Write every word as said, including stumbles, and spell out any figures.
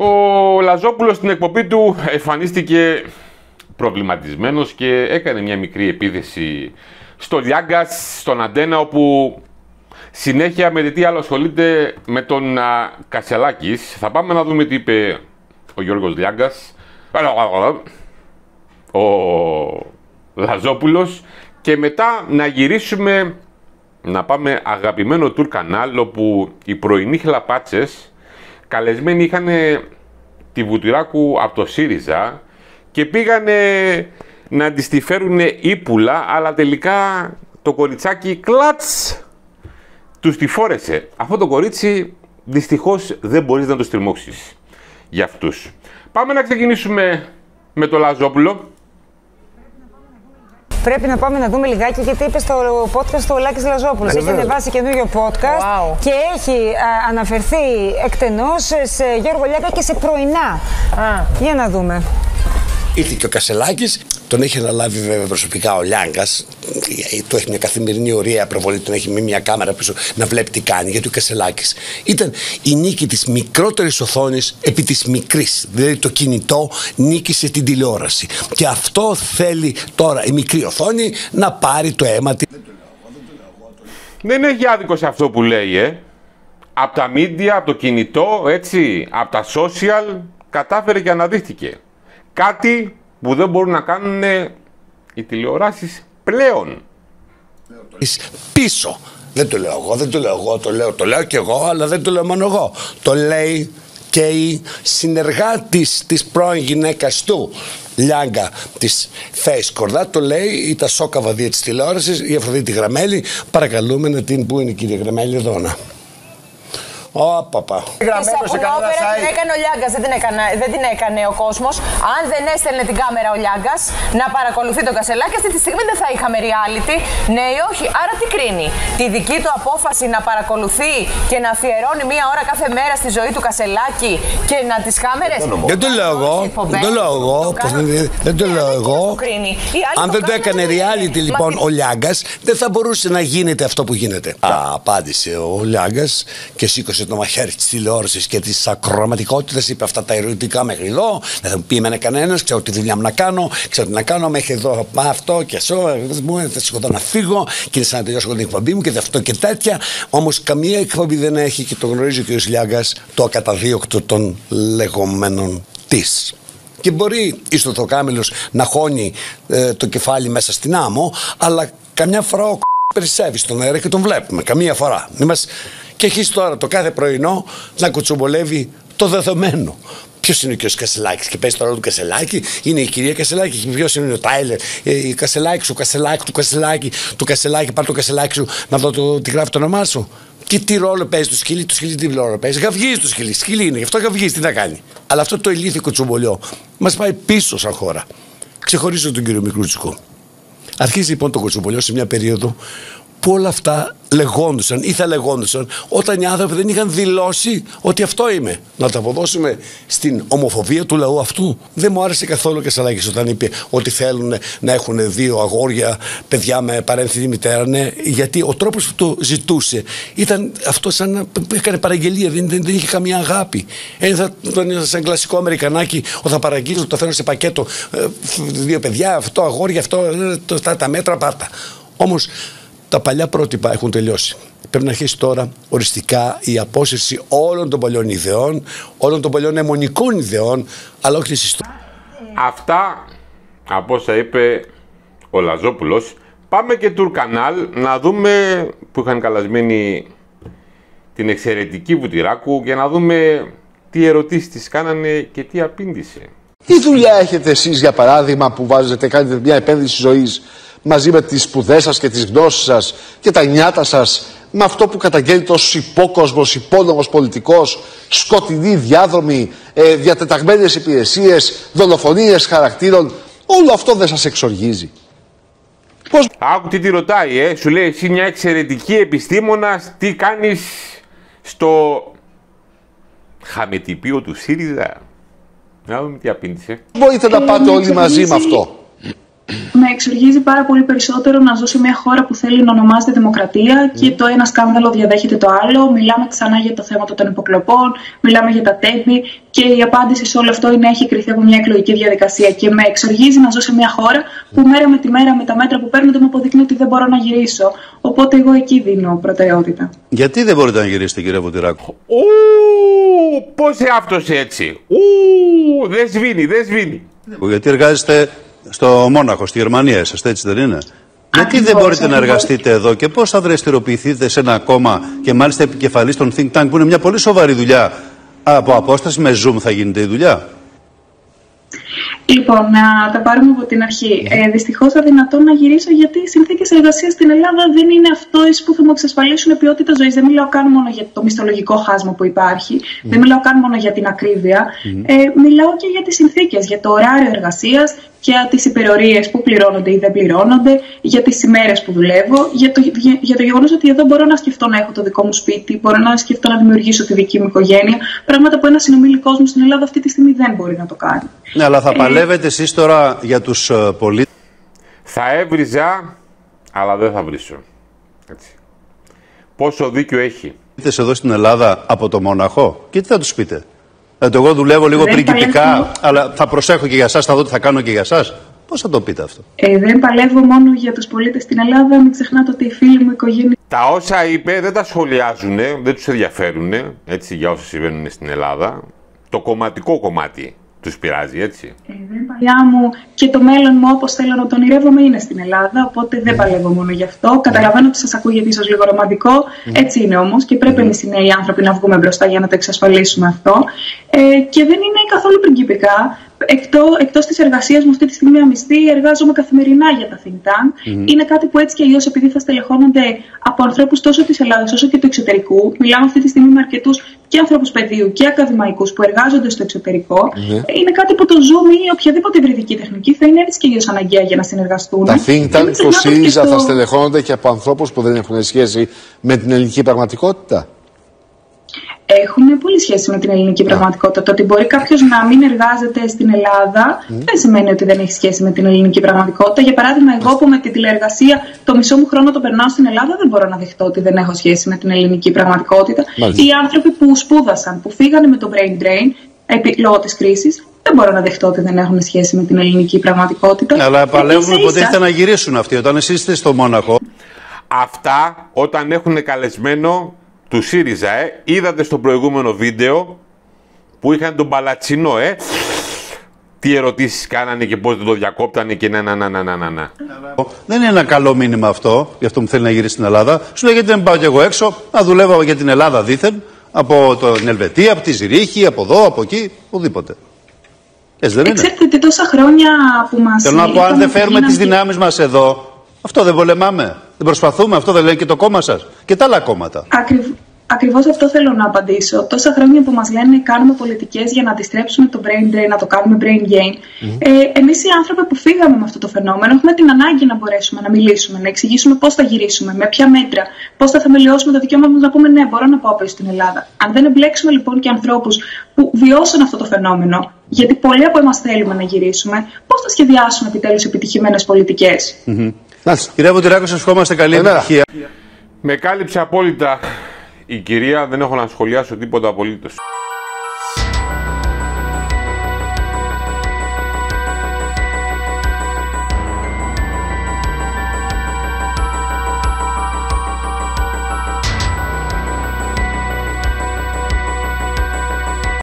Ο Λαζόπουλος στην εκπομπή του εμφανίστηκε προβληματισμένος και έκανε μια μικρή επίθεση στο Λιάγκας, στον Αντένα, όπου συνέχεια με τι άλλο ασχολείται με τον α, Κασελάκης. Θα πάμε να δούμε τι είπε ο Γιώργος Λιάγκας, ο Λαζόπουλος, και μετά να γυρίσουμε να πάμε αγαπημένο Tour κανάλ, όπου οι πρωινοί χλαπάτσες καλεσμένοι είχαν τη Βουτυράκου από το ΣΥΡΙΖΑ και πήγανε να της τη φέρουν ύπουλα, αλλά τελικά το κοριτσάκι κλατς τους τη φόρεσε. Αυτό το κορίτσι δυστυχώς δεν μπορείς να το στριμώξεις για αυτούς. Πάμε να ξεκινήσουμε με το Λαζόπουλο. Πρέπει να πάμε να δούμε λιγάκι, γιατί είπε στο podcast του Λάκης Λαζόπουλος. Έχει ανεβάσει καινούριο podcast wow. και έχει α, αναφερθεί εκτενώς σε Γιώργο Λιάγκα και σε πρωινά. Α. Για να δούμε. Ήρθε και ο Κασελάκης, τον έχει αναλάβει βέβαια προσωπικά ο Λιάγκας. Του έχει μια καθημερινή ωραία προβολή, τον έχει με μια κάμερα πίσω να βλέπει τι κάνει. Γιατί ο Κασελάκης ήταν η νίκη της μικρότερης οθόνης επί της μικρής. Δηλαδή το κινητό νίκησε την τηλεόραση. Και αυτό θέλει τώρα η μικρή οθόνη να πάρει το αίμα της. Δεν έχει άδικο σε αυτό που λέει, ε. Από τα media, από το κινητό, έτσι, από τα social, κατάφερε και αναδείχθηκε. Κάτι που δεν μπορούν να κάνουν οι τηλεοράσεις πλέον. Πίσω. Δεν το λέω εγώ, δεν το λέω εγώ, το λέω, το λέω και εγώ, αλλά δεν το λέω μόνο εγώ. Το λέει και η συνεργάτης της πρώην γυναίκας του Λιάγκα, της Θέης Κορδά, το λέει η Τασόκα Βαδία της τηλεόρασης, η Αφροδίτη Γραμμέλη. Παρακαλούμε να την, πού είναι η κυρία Γραμμέλη, εδώ να. Ω, παπα. Γραμμένο σε κανένα site. Την έκανε ο Λιάγκας, δεν την έκανε, δεν την έκανε ο κόσμος. Αν δεν έστελνε την κάμερα ο Λιάγκας να παρακολουθεί τον Κασελάκη, αυτή τη στιγμή δεν θα είχαμε reality. Ναι ή όχι. Άρα τι κρίνει? Τη δική του απόφαση να παρακολουθεί και να αφιερώνει μία ώρα κάθε μέρα στη ζωή του Κασελάκη και να τις κάμερες. Δεν το λέω εγώ. Δεν το λέω εγώ. Δεν το λέω εγώ. Αν δεν το έκανε reality λοιπόν ο Λιάγκας, δεν θα μπορούσε να γίνεται αυτό που γίνεται. Απάντησε ο Λιάγκας και σήκωσε το μαχαίρι της τηλεόρασης και της ακροματικότητας, είπε αυτά τα ερωτικά μέχρι εδώ. Δεν θα μου πει εμένα κανένας, ξέρω τι δουλειά μου να κάνω, ξέρω τι να κάνω. Μέχρι εδώ αυτό και αυτό. Θα σηκωθώ να φύγω και είναι σαν να τελειώσω την εκπομπή μου και αυτό και τέτοια. Όμως καμία εκπομπή δεν έχει, και το γνωρίζει ο κ. Λιάγκας, το ακαταδίωκτο των λεγόμενων της. Και μπορεί η Στοθοκάμιλος να χώνει ε, το κεφάλι μέσα στην άμμο, αλλά καμιά φορά ο κ. περισσεύει στον αέρα και τον βλέπουμε. Καμία φορά. Είμαστε... Και έχει τώρα το κάθε πρωινό να κουτσομπολεύει το δεδομένο. Ποιος είναι ο κ. Κασελάκης? Και παίζει το ρόλο του Κασελάκη. Είναι η κυρία Κασελάκη. Και ποιος είναι ο Τάιλερ? Η Κασελάκη, ο Κασελάκη, του Κασελάκη, του Κασελάκη. Πάρ' το Κασελάκη σου να δω το, τι γράφει το όνομά σου. Και τι ρόλο παίζει το σκυλί? Το σκυλί τι ρόλο παίζει? Γαυγίζει το σκυλί. Σκυλί είναι, γι' αυτό γαυγίζει. Τι θα κάνει? Αλλά αυτό το ηλίθιο κουτσομπολιό μας πάει πίσω σαν χώρα. Ξεχωρίζω τον κύριο Μικρούτσικο. Αρχίζει λοιπόν το κουτσομπολιό σε μια περίοδο που όλα αυτά λεγόντουσαν ή θα λεγόντουσαν όταν οι άνθρωποι δεν είχαν δηλώσει ότι αυτό είμαι. Να το αποδώσουμε στην ομοφοβία του λαού αυτού. Δεν μου άρεσε καθόλου ο Κασελάκης όταν είπε ότι θέλουν να έχουν δύο αγόρια, παιδιά με παρένθετη μητέρα. Ναι, γιατί ο τρόπος που το ζητούσε ήταν αυτό, σαν να έκανε παραγγελία, δεν, δεν, δεν είχε καμία αγάπη. Ήταν σαν κλασικό Αμερικανάκι, όταν θα παραγγείλω, το θέλω σε πακέτο. Δύο παιδιά, αυτό αγόρια, αυτό, τα, τα μέτρα πάρτα. Όμως τα παλιά πρότυπα έχουν τελειώσει. Πρέπει να αρχίσει τώρα οριστικά η απόσυρση όλων των παλιών ιδεών, όλων των παλιών αιμονικών ιδεών, αλλά όχι της ιστορίας. Αυτά από όσα είπε ο Λαζόπουλος. Πάμε και Tour κανάλ να δούμε, που είχαν καλασμένη την εξαιρετική Βουτυράκου, για να δούμε τι ερωτήσεις της κάνανε και τι απήντησε. Τι δουλειά έχετε εσείς, για παράδειγμα, που βάζετε, κάνετε μια επένδυση ζωής μαζί με τις σπουδές σας και τις γνώσεις σας και τα νιάτα σας, με αυτό που καταγγέλνετε ως υπόκοσμος, υπόνομος πολιτικός, σκοτεινή διάδρομη, ε, διατεταγμένες υπηρεσίες, δολοφονίες χαρακτήρων? Όλο αυτό δεν σας εξοργίζει? Πώς... Άκου τι τη ρωτάει, ε. Σου λέει εσύ μια εξαιρετική επιστήμονας, τι κάνεις στο χαμετυπίο του ΣΥΡΙΖΑ? Να δούμε τι απήντησε. Μπορείτε να πάτε όλοι μαζί με αυτό. Με εξοργίζει πάρα πολύ περισσότερο να ζω σε μια χώρα που θέλει να ονομάζεται δημοκρατία και το ένα σκάνδαλο διαδέχεται το άλλο. Μιλάμε ξανά για το θέμα των υποκλοπών, μιλάμε για τα τέμπη και η απάντηση σε όλο αυτό είναι έχει κρυθεί από μια εκλογική διαδικασία. Και με εξοργίζει να ζω σε μια χώρα που μέρα με τη μέρα με τα μέτρα που παίρνονται μου αποδεικνύει ότι δεν μπορώ να γυρίσω. Οπότε εγώ εκεί δίνω προτεραιότητα. Γιατί δεν μπορείτε να γυρίσετε, κύριε Βουτυράκου? Ου, πώς εαυτός έτσι. Ου, δεν σβήνει, δεν σβήνει. Γιατί εργάζεστε στο Μόναχο, στη Γερμανία είσαστε, έτσι δεν είναι? Γιατί δεν μπορείτε να εργαστείτε εδώ και πώς θα δραστηριοποιηθείτε σε ένα κόμμα και μάλιστα επικεφαλής των think tank που είναι μια πολύ σοβαρή δουλειά? Από απόσταση με Zoom θα γίνεται η δουλειά? Λοιπόν, να τα πάρουμε από την αρχή. Ε, δυστυχώς αδυνατόν να γυρίσω γιατί οι συνθήκες εργασίας στην Ελλάδα δεν είναι αυτές που θα μου εξασφαλίσουν ποιότητα ζωής. Δεν μιλάω καν μόνο για το μισθολογικό χάσμα που υπάρχει, mm. δεν μιλάω καν μόνο για την ακρίβεια. Mm. Ε, μιλάω και για τις συνθήκες, για το ωράριο εργασίας, για τις υπερορίες που πληρώνονται ή δεν πληρώνονται, για τις ημέρες που δουλεύω, για το, για, για το γεγονός ότι εδώ μπορώ να σκεφτώ να έχω το δικό μου σπίτι, μπορώ να σκεφτώ να δημιουργήσω τη δική μου οικογένεια. Πράγματα που ένας συνομιλικός μου στην Ελλάδα αυτή τη στιγμή δεν μπορεί να το κάνει. Ναι, αλλά θα παλεύετε εσείς τώρα για τους uh, πολίτες? Θα έβριζα, αλλά δεν θα βρίσω. Έτσι. Πόσο δίκιο έχει. Εδώ στην Ελλάδα από το Μόναχο και τι θα τους πείτε? Δηλαδή, εγώ δουλεύω λίγο δεν πριγκιπικά, παλεύω. αλλά θα προσέχω και για εσάς, θα δω τι θα κάνω και για εσάς. Πώς θα το πείτε αυτό? Ε, δεν παλεύω μόνο για τους πολίτες στην Ελλάδα, μην ξεχνάτε ότι οι φίλοι μου, η οικογένεια. Τα όσα είπε δεν τα σχολιάζουν, δεν τους ενδιαφέρουν, έτσι, για όσα συμβαίνουν στην Ελλάδα. Το κομματικό κομμάτι τους πειράζει, έτσι. Ε, δεν παλιά μου και το μέλλον μου όπως θέλω να τον ονειρεύομαι είναι στην Ελλάδα, οπότε δεν παλεύω μόνο γι' αυτό. Καταλαβαίνω ότι σας ακούγεται ίσως λίγο ρομαντικό, έτσι είναι όμως και πρέπει εμείς οι νέοι άνθρωποι να βγούμε μπροστά για να το εξασφαλίσουμε αυτό. Ε, και δεν είναι καθόλου πριγκιπικά. Εκτό, εκτός της εργασίας μου αυτή τη στιγμή αμυστή, εργάζομαι καθημερινά για τα think tank. Mm. Είναι κάτι που έτσι και αλλιώς, επειδή θα στελεχώνονται από ανθρώπους τόσο της Ελλάδας όσο και του εξωτερικού, μιλάμε αυτή τη στιγμή με αρκετούς και ανθρώπους παιδείου και ακαδημαϊκούς που εργάζονται στο εξωτερικό. Mm. Είναι κάτι που το Zoom ή οποιαδήποτε υβριδική τεχνική θα είναι έτσι και αλλιώς αναγκαία για να συνεργαστούν. Τα think tank του ΣΥΡΙΖΑ θα στελεχώνονται και από ανθρώπους που δεν έχουν σχέση με την ελληνική πραγματικότητα. Έχουν πολύ σχέση με την ελληνική πραγματικότητα. Το ότι μπορεί κάποιος να μην εργάζεται στην Ελλάδα mm. δεν σημαίνει ότι δεν έχει σχέση με την ελληνική πραγματικότητα. Για παράδειγμα, εγώ που με την τηλεεργασία το μισό μου χρόνο το περνάω στην Ελλάδα, δεν μπορώ να δεχτώ ότι δεν έχω σχέση με την ελληνική πραγματικότητα. Μάλιστα. Οι άνθρωποι που σπούδασαν, που φύγανε με το brain drain επί, λόγω της κρίσης, δεν μπορώ να δεχτώ ότι δεν έχουν σχέση με την ελληνική πραγματικότητα. Αλλά παλεύουμε υποτίθεται να γυρίσουν αυτοί όταν εσείς είστε στο Μόναχο. Αυτά όταν έχουν καλεσμένο του ΣΥΡΙΖΑ, ε. Είδατε στο προηγούμενο βίντεο που είχαν τον Παλατσινό, ε. Τι ερωτήσεις κάνανε και πώς δεν το διακόπτανε και να, να, να, να, να, να. Δεν είναι ένα καλό μήνυμα αυτό, για αυτό που θέλει να γυρίσει στην Ελλάδα. Σου λέει γιατί δεν πάω κι εγώ έξω, να δουλεύω για την Ελλάδα δήθεν, από την Ελβετία, από τη Ζηρίχη, από εδώ, από εκεί, οπουδήποτε. Έτσι δεν είναι? Ξέρετε ότι τόσα χρόνια που μας... Θέλω να πω, αν δεν φέρουμε τις δυνάμεις μας εδώ, αυτό δεν πολεμάμε. Δεν προσπαθούμε, αυτό δεν λέει και το κόμμα σας και τα άλλα κόμματα. Ακριβ... Ακριβώς αυτό θέλω να απαντήσω. Τόσα χρόνια που μας λένε κάνουμε πολιτικές για να αντιστρέψουμε το brain drain, να το κάνουμε brain gain. Mm. Ε, εμείς οι άνθρωποι που φύγαμε με αυτό το φαινόμενο έχουμε την ανάγκη να μπορέσουμε να μιλήσουμε, να εξηγήσουμε πώς θα γυρίσουμε, με ποια μέτρα, πώς θα θεμελιώσουμε το δικαίωμα μας να πούμε ναι, μπορώ να πάω πίσω στην Ελλάδα. Αν δεν εμπλέξουμε λοιπόν και ανθρώπους που βιώσαν αυτό το φαινόμενο, γιατί πολλοί από εμάς θέλουμε να γυρίσουμε, πώς θα σχεδιάσουμε επιτέλους επιτυχημένες πολιτικές. Mm-hmm. Κυρία Βουτυράκου, σας ευχόμαστε καλή επιτυχία. Με κάλυψε απόλυτα η κυρία, δεν έχω να σχολιάσω τίποτα απολύτως.